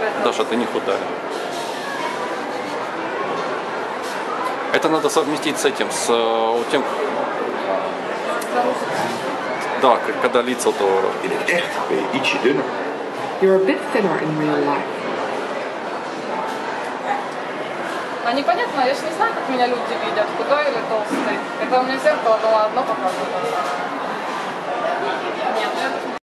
Даша, ты не худая. Это надо совместить с этим, с тем... Да, когда лица, то... In het echt ben je ietsje dunner. You're a bit thinner in real life. А непонятно, я же не знаю, как меня люди видят, худой или толстый. Когда у меня зеркало было одно показывало.